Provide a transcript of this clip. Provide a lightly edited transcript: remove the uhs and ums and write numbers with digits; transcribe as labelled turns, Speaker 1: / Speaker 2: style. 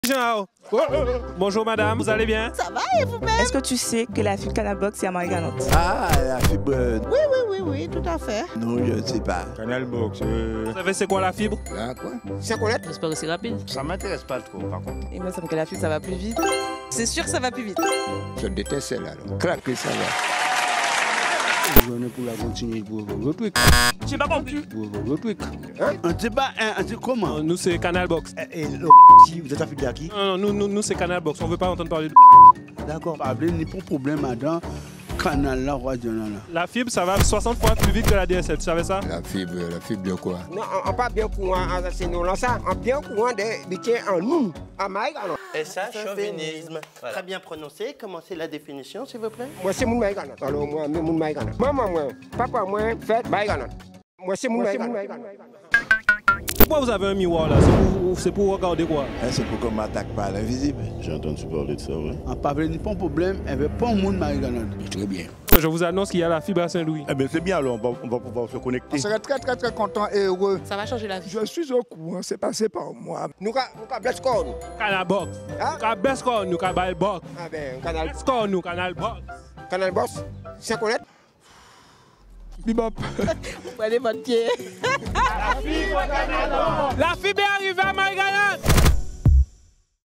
Speaker 1: Jean. Bonjour madame, vous allez bien?
Speaker 2: Ça va et vous-même?
Speaker 3: Est-ce que tu sais que la fibre Canal Box est à Marie-Galante?
Speaker 4: Ah, la fibre.
Speaker 2: Oui, tout à fait.
Speaker 4: Non, je ne sais pas.
Speaker 5: Canal Box.
Speaker 1: Vous savez c'est quoi la fibre?
Speaker 4: Là, quoi?
Speaker 2: Sans connaître?
Speaker 3: J'espère que c'est rapide.
Speaker 5: Ça m'intéresse pas trop, par contre.
Speaker 3: Il me semble que la fibre, ça va plus vite. C'est sûr que ça va plus vite.
Speaker 4: Je déteste celle-là. Craquer ça va.
Speaker 6: Vous venez pour la continuer pour vos trucs.
Speaker 3: J'ai pas compris.
Speaker 6: Pour vos trucs. On ne sait pas, on sait comment.
Speaker 1: Nous c'est Canal Box.
Speaker 5: Et vous êtes affilié à qui?
Speaker 1: Non, nous c'est Canal Box, on veut pas entendre parler de...
Speaker 6: D'accord, pas de problème dans canal là, régional là.
Speaker 1: La fibre ça va 60 fois plus vite que la DSL, tu savais ça?
Speaker 4: La fibre de quoi?
Speaker 2: Non, on pas bien courant c'est nous là ça. On bien courant des métiers en nous. À Marie-Galante.
Speaker 7: Et ça, chauvinisme. Voilà. Très bien prononcé. Commencez la définition, s'il vous plaît.
Speaker 2: Moi c'est mon Marie-Galante. Alors moi mon Marie-Galante. Maman moi, papa moi, fait Marie-Galante. Moi c'est mon Marie-Galante.
Speaker 1: Pourquoi vous avez un miroir là? C'est pour regarder quoi?
Speaker 4: C'est pour qu'on m'attaque par l'invisible.
Speaker 5: J'ai entendu parler de ça, oui.
Speaker 6: On pas de problème, elle veut pas au monde Marie-Galante.
Speaker 4: Très bien.
Speaker 1: Je vous annonce qu'il y a la fibre à Saint-Louis.
Speaker 5: Eh bien, c'est bien, alors, on va pouvoir se connecter.
Speaker 8: Je serais très content et heureux.
Speaker 3: Ça va changer la vie.
Speaker 8: Je suis au courant, c'est passé par moi.
Speaker 2: Nous ka bless corps nous.
Speaker 1: Canal Box.
Speaker 2: Hein?
Speaker 1: Nous ka bless corps, nous ka bail box.
Speaker 2: Ah ben canal
Speaker 1: Bless corps, nous Canal Box.
Speaker 2: Canal Box. Sans connaître?
Speaker 8: Bibop.
Speaker 3: Prenez votre pied.
Speaker 1: La fibre est arrivée à Marie-Galante.